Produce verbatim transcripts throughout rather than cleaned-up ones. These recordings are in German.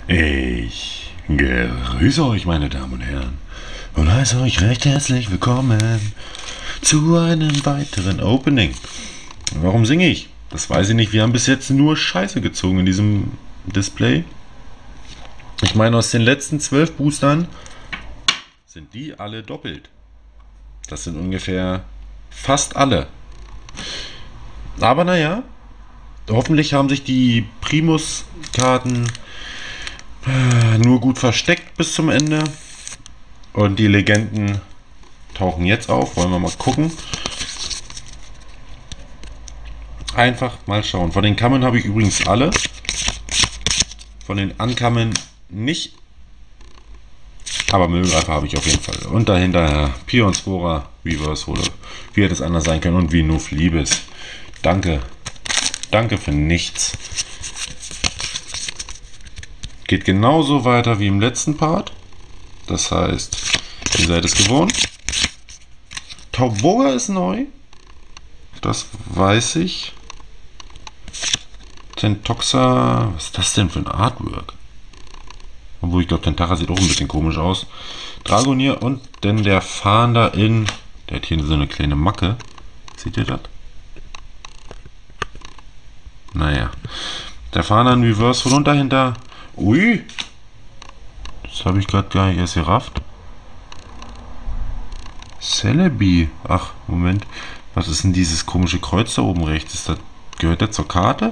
Ich grüße euch, meine Damen und Herren, und heiße euch recht herzlich willkommen zu einem weiteren Opening. Warum singe ich? Das weiß ich nicht. Wir haben bis jetzt nur Scheiße gezogen in diesem Display. Ich meine, aus den letzten zwölf Boostern sind die alle doppelt. Das sind ungefähr fast alle. Aber naja, hoffentlich haben sich die Primus-Karten nur gut versteckt bis zum Ende. Und die Legenden tauchen jetzt auf. Wollen wir mal gucken. Einfach mal schauen. Von den Kammern habe ich übrigens alle. Von den Ankammern nicht. Aber Müllgreifer habe ich auf jeden Fall. Und dahinter Pion Spora, Reverse Holo. Wie hätte es anders sein können? Und wie Nuff Liebes. Danke. Danke für nichts. Geht genauso weiter wie im letzten Part. Das heißt, ihr seid es gewohnt. Tauboga ist neu. Das weiß ich. Tentoxa. Was ist das denn für ein Artwork? Obwohl, ich glaube, Tentacha sieht auch ein bisschen komisch aus. Dragonier und dann der Fahnder in... Der hat hier so eine kleine Macke. Seht ihr das? Naja. Der Fahnder in Reverse von und dahinter... Ui! Das habe ich gerade gar nicht erst gerafft. Celebi. Ach, Moment. Was ist denn dieses komische Kreuz da oben rechts? Ist das, gehört der zur Karte?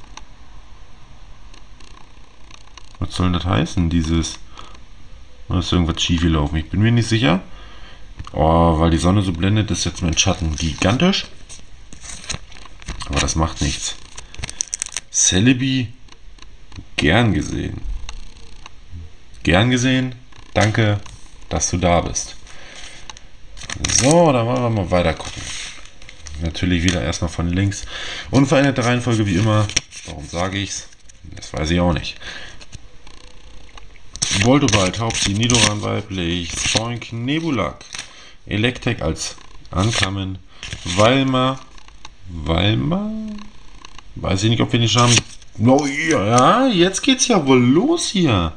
Was soll das heißen, dieses... Da ist irgendwas schief gelaufen. Ich bin mir nicht sicher. Oh, weil die Sonne so blendet, ist jetzt mein Schatten gigantisch. Aber das macht nichts. Celebi. Gern gesehen. Gern gesehen. Danke, dass du da bist. So, dann wollen wir mal weiter gucken. Natürlich wieder erstmal von links. Unveränderte Reihenfolge wie immer. Warum sage ich's? Das weiß ich auch nicht. Voltobalt, Hauptziel, Nidoran weiblich, Spoink, Nebulak, Electek als Ankamen, Walmer, Walmer, weiß ich nicht, ob wir nicht haben. Oh ja, jetzt geht's ja wohl los hier.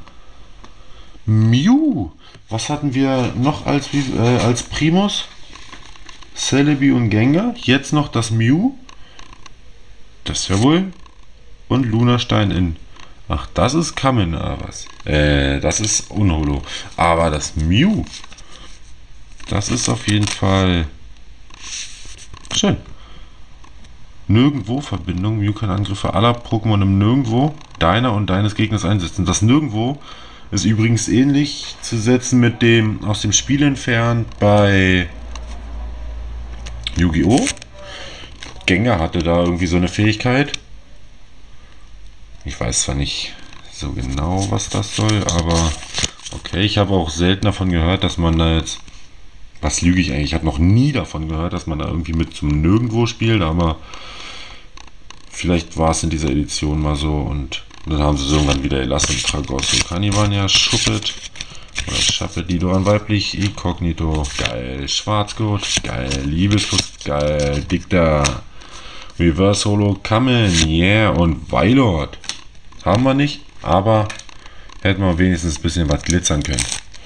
Mew, was hatten wir noch als, äh, als Primus? Celebi und Gengar, jetzt noch das Mew. Das ist ja wohl. Und Lunastein in. Ach, das ist Kamen, oder was? Äh, das ist Unholo. Aber das Mew, das ist auf jeden Fall schön. Nirgendwo Verbindung. Mew kann Angriffe aller Pokémon im Nirgendwo deiner und deines Gegners einsetzen. Das Nirgendwo ist übrigens ähnlich zu setzen mit dem aus dem Spiel entfernt bei Yu-Gi-Oh! Gengar hatte da irgendwie so eine Fähigkeit. Ich weiß zwar nicht so genau, was das soll, aber okay, ich habe auch selten davon gehört, dass man da jetzt, was lüge ich eigentlich, ich habe noch nie davon gehört, dass man da irgendwie mit zum Nirgendwo spielt, aber vielleicht war es in dieser Edition mal so und dann haben sie es irgendwann wieder gelassen. Tragosso, Kanivania, Schuppet oder Schappet, Nidoran weiblich, Inkognito, geil, Schwarzgurt, geil, Liebeskuss, geil, Dicta, Reverse Holo, Kamen, yeah, und Weilord. Haben wir nicht, aber hätten wir wenigstens ein bisschen was glitzern können.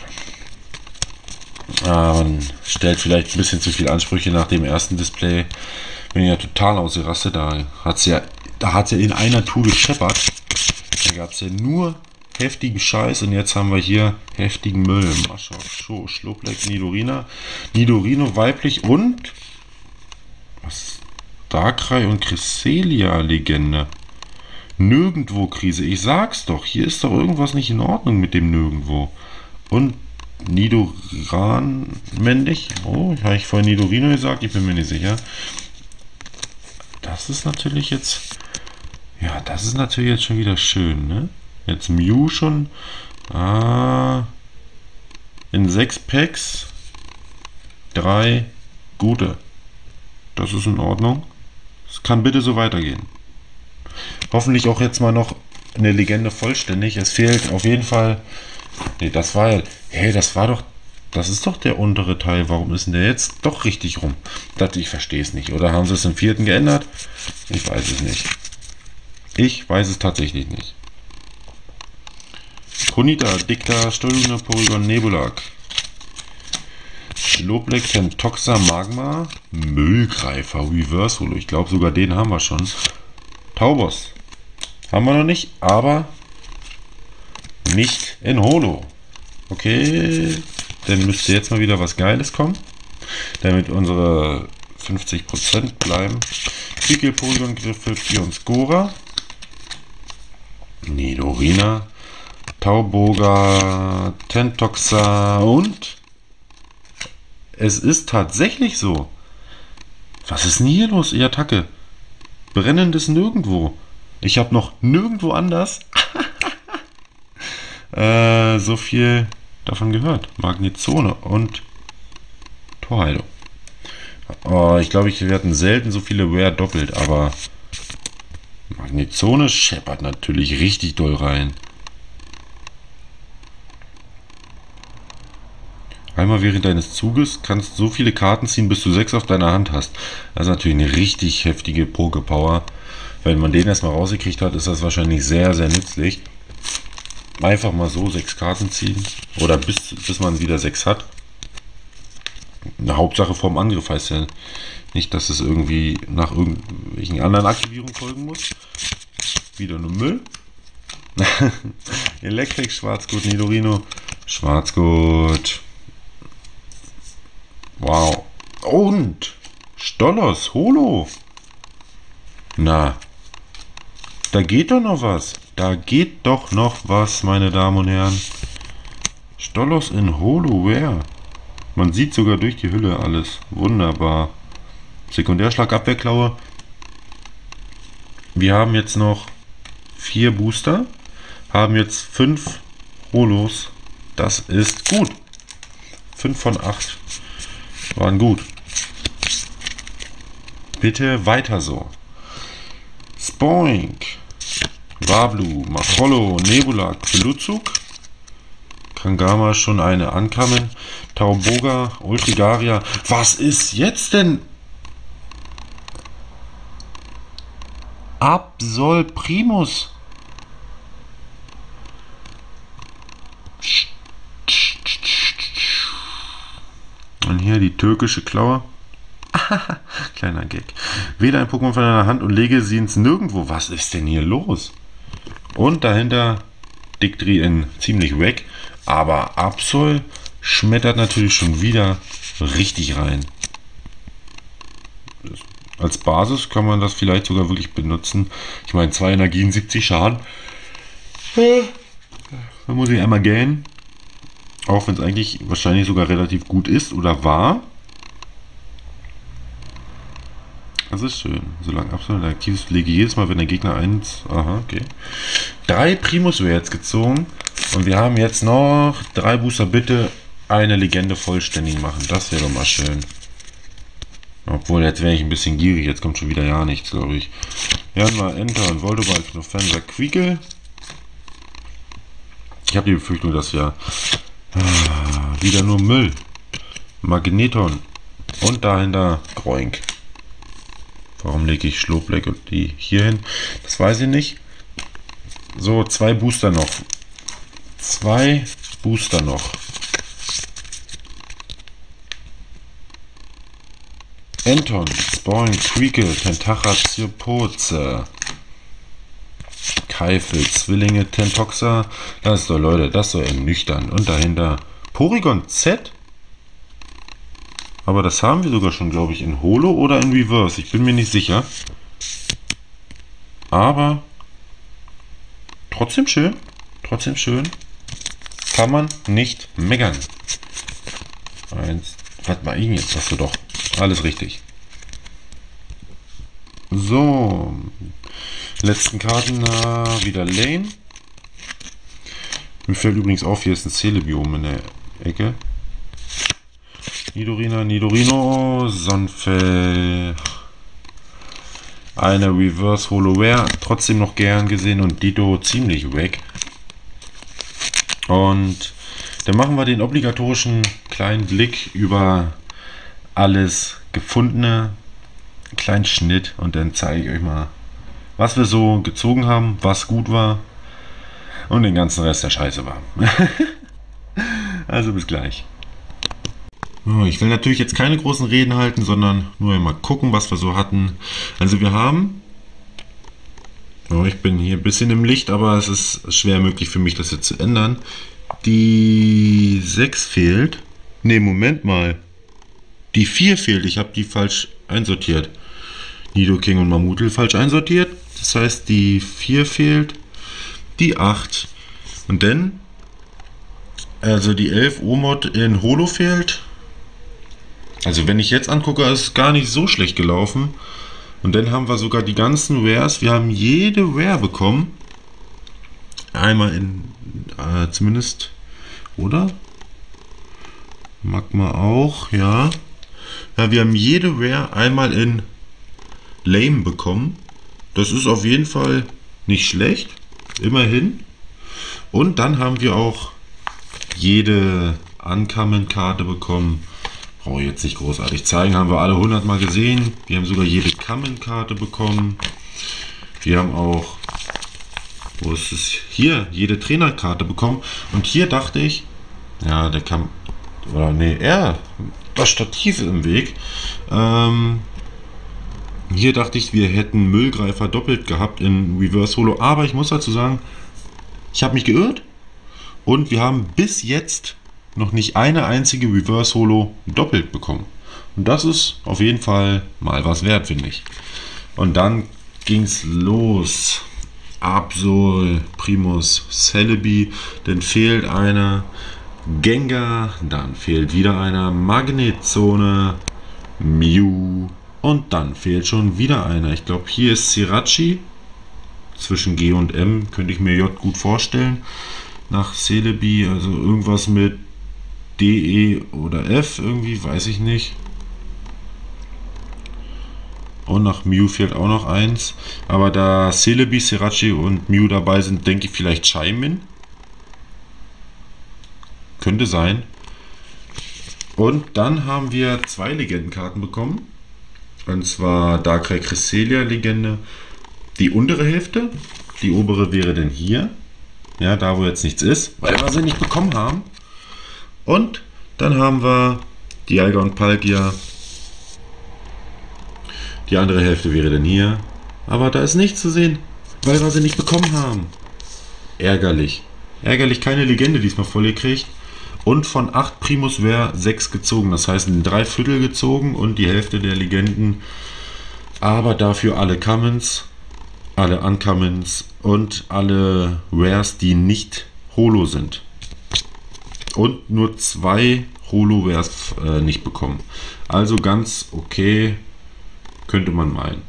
Aber man stellt vielleicht ein bisschen zu viele Ansprüche nach dem ersten Display. Bin ja total ausgerastet, da hat es ja, da hat's ja in einer Tour gescheppert. Da gab es ja nur heftigen Scheiß und jetzt haben wir hier heftigen Müll. Mascha, Scho, Schlupleck, Nidorina, Nidorino weiblich und was? Darkrai und Cresselia-Legende. Nirgendwo Krise. Ich sag's doch, hier ist doch irgendwas nicht in Ordnung mit dem Nirgendwo. Und Nidoran männlich. Oh, habe ich vorhin Nidorino gesagt? Ich bin mir nicht sicher. Das ist natürlich jetzt... Ja, das ist natürlich jetzt schon wieder schön, ne? Jetzt Mew schon. Ah, in sechs Packs. Drei gute. Das ist in Ordnung. Es kann bitte so weitergehen. Hoffentlich auch jetzt mal noch eine Legende vollständig. Es fehlt auf jeden Fall... Ne, das war ja... Hey, das war doch... Das ist doch der untere Teil. Warum ist denn der jetzt doch richtig rum? Das, ich verstehe es nicht. Oder haben sie es im vierten geändert? Ich weiß es nicht. Ich weiß es tatsächlich nicht. Ponita, Dicta, Stolune, Porygon, Nebulak. Schloblek, Tentoxa, Magma, Müllgreifer, Reverse Holo. Ich glaube sogar den haben wir schon. Taubos. Haben wir noch nicht, aber nicht in Holo. Okay, dann müsste jetzt mal wieder was Geiles kommen, damit unsere fünfzig Prozent bleiben. Pickel, Porygon, Griffel, Pion, Skora. Nidorina, Tauboga, Tentoxa und es ist tatsächlich so. Was ist denn hier los, ihr Attacke? Brennendes Nirgendwo. Ich habe noch nirgendwo anders äh, so viel davon gehört. Magnezone und Torheilung. Oh, ich glaube, wir hatten selten so viele Rare doppelt, aber Magnezone scheppert natürlich richtig doll rein. Einmal während deines Zuges kannst du so viele Karten ziehen, bis du sechs auf deiner Hand hast. Das ist natürlich eine richtig heftige Poké-Power. Wenn man den erstmal rausgekriegt hat, ist das wahrscheinlich sehr, sehr nützlich. Einfach mal so sechs Karten ziehen. Oder bis, bis man wieder sechs hat. Eine Hauptsache vorm Angriff heißt ja nicht, dass es irgendwie nach irgendwelchen anderen Aktivierungen folgen muss. Wieder nur Müll. Elektrik, Schwarzgurt, Nidorino, Schwarzgurt. Wow. Und Stolos, Holo. Na, da geht doch noch was. Da geht doch noch was, meine Damen und Herren. Stolos in Holo Rare. Man sieht sogar durch die Hülle alles. Wunderbar. Sekundärschlag, Abwehrklaue. Wir haben jetzt noch vier Booster. Haben jetzt fünf Holos. Das ist gut. fünf von acht waren gut. Bitte weiter so. Spoink. Wablu, Macholo, Nebulak, Peluzuk. Kangama schon eine ankamen. Tauboga, Ultrigaria. Was ist jetzt denn? Absol Primus. Und hier die türkische Klaue. Kleiner Gag. Wähle ein Pokémon von deiner Hand und lege sie ins Nirgendwo. Was ist denn hier los? Und dahinter Dictri in ziemlich weg. Aber Absol schmettert natürlich schon wieder richtig rein. Als Basis kann man das vielleicht sogar wirklich benutzen. Ich meine, zwei Energien, siebzig Schaden. Da muss ich einmal gähnen. Auch wenn es eigentlich wahrscheinlich sogar relativ gut ist oder war. Das ist schön. Solange absolut aktiv ist, lege jedes Mal, wenn der Gegner eins. Aha, okay. Drei Primus wäre jetzt gezogen. Und wir haben jetzt noch drei Booster. Bitte eine Legende vollständig machen. Das wäre doch mal schön. Obwohl, jetzt wäre ich ein bisschen gierig. Jetzt kommt schon wieder ja nichts, glaube ich. Janma, Enter und Voldemort, Knofenser, Quiekle. Ich habe die Befürchtung, dass wir ah, wieder nur Müll. Magneton. Und dahinter Groink. Warum lege ich Schloblek und die hier hin? Das weiß ich nicht. So, zwei Booster noch. Zwei Booster noch. Anton, Spoin, Quiekle, Tentachatiopoze. Keifel, Zwillinge, Tentoxa. Das ist doch, Leute, das ist doch ernüchternd. Und dahinter Porygon Z. Aber das haben wir sogar schon, glaube ich, in Holo oder in Reverse. Ich bin mir nicht sicher. Aber trotzdem schön. Trotzdem schön. Kann man nicht meckern. Eins. Was war ihn jetzt? Hast du doch. Alles richtig. So. Letzten Karten. Na, wieder Lane. Mir fällt übrigens auf, hier ist ein Celebiom in der Ecke. Nidorina, Nidorino, Sonfell, eine Reverse Holo Rare, trotzdem noch gern gesehen und Ditto ziemlich weg. Und dann machen wir den obligatorischen kleinen Blick über alles Gefundene, einen kleinen Schnitt und dann zeige ich euch mal, was wir so gezogen haben, was gut war, und den ganzen Rest der Scheiße war. Also bis gleich. Oh, ich will natürlich jetzt keine großen Reden halten, sondern nur mal gucken, was wir so hatten. Also wir haben... Oh, ich bin hier ein bisschen im Licht, aber es ist schwer möglich für mich, das jetzt zu ändern. Die sechs fehlt. Ne, Moment mal. Die vier fehlt. Ich habe die falsch einsortiert. Nidoking und Mammutl falsch einsortiert. Das heißt, die vier fehlt. Die acht. Und dann... Also die elf Omod in Holo fehlt. Also wenn ich jetzt angucke, ist es gar nicht so schlecht gelaufen. Und dann haben wir sogar die ganzen Rares. Wir haben jede Rare bekommen. Einmal in, äh, zumindest, oder? Magma auch, ja. Ja, wir haben jede Rare einmal in Lame bekommen. Das ist auf jeden Fall nicht schlecht. Immerhin. Und dann haben wir auch jede Uncommon-Karte bekommen. Brauche ich jetzt nicht großartig zeigen. Haben wir alle hundert Mal gesehen. Wir haben sogar jede Common-Karte bekommen. Wir haben auch, wo ist es? Hier, jede Trainerkarte bekommen. Und hier dachte ich, ja, der kam, oder nee, er, das Stativ ist im Weg. Ähm, hier dachte ich, wir hätten Müllgreifer doppelt gehabt in Reverse Holo. Aber ich muss dazu sagen, ich habe mich geirrt. Und wir haben bis jetzt noch nicht eine einzige Reverse Holo doppelt bekommen. Und das ist auf jeden Fall mal was wert, finde ich. Und dann ging es los. Absol, Primus, Celebi, dann fehlt einer. Gengar, dann fehlt wieder einer. Magnetzone, Mew und dann fehlt schon wieder einer. Ich glaube, hier ist Sirachi. Zwischen G und M könnte ich mir J gut vorstellen. Nach Celebi, also irgendwas mit D, E oder F, irgendwie, weiß ich nicht. Und nach Mew fehlt auch noch eins. Aber da Celebi, Sirachi und Mew dabei sind, denke ich vielleicht Shaymin. Könnte sein. Und dann haben wir zwei Legendenkarten bekommen. Und zwar Darkrai Cresselia Legende. Die untere Hälfte. Die obere wäre denn hier. Ja, da wo jetzt nichts ist, weil wir sie nicht bekommen haben. Und dann haben wir Dialga und Palkia. Die andere Hälfte wäre dann hier. Aber da ist nichts zu sehen, weil wir sie nicht bekommen haben. Ärgerlich. Ärgerlich, keine Legende diesmal voll gekriegt. Und von acht Primus wäre sechs gezogen. Das heißt, in drei Viertel gezogen und die Hälfte der Legenden. Aber dafür alle Commons, alle Uncommons und alle Rares, die nicht Holo sind. Und nur zwei Holo-Rares äh, nicht bekommen. Also ganz okay, könnte man meinen.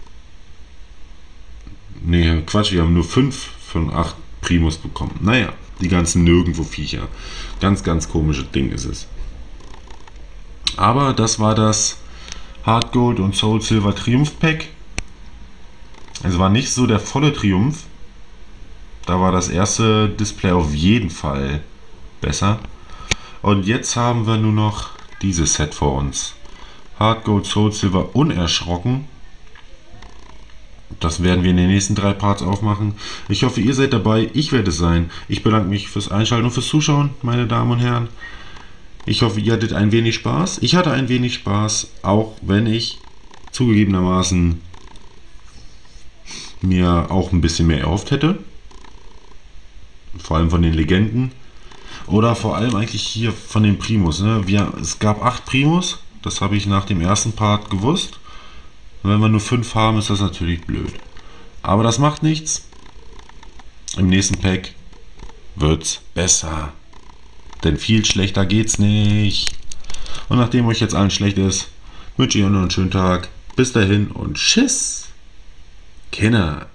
Nee, Quatsch, wir haben nur fünf von acht Primus bekommen. Naja, die ganzen Nirgendwo-Viecher. Ganz, ganz komisches Ding ist es. Aber das war das Hard Gold und Soul Silver Triumph Pack. Es war nicht so der volle Triumph. Da war das erste Display auf jeden Fall besser. Und jetzt haben wir nur noch dieses Set vor uns. Hard Gold, Soul Silver, unerschrocken. Das werden wir in den nächsten drei Parts aufmachen. Ich hoffe, ihr seid dabei. Ich werde es sein. Ich bedanke mich fürs Einschalten und fürs Zuschauen, meine Damen und Herren. Ich hoffe, ihr hattet ein wenig Spaß. Ich hatte ein wenig Spaß, auch wenn ich zugegebenermaßen mir auch ein bisschen mehr erhofft hätte. Vor allem von den Legenden. Oder vor allem eigentlich hier von den Primus. Ne? Wir, es gab acht Primus. Das habe ich nach dem ersten Part gewusst. Und wenn wir nur fünf haben, ist das natürlich blöd. Aber das macht nichts. Im nächsten Pack wird's besser. Denn viel schlechter geht's nicht. Und nachdem euch jetzt allen schlecht ist, wünsche ich euch noch einen schönen Tag. Bis dahin und tschüss. Kinder.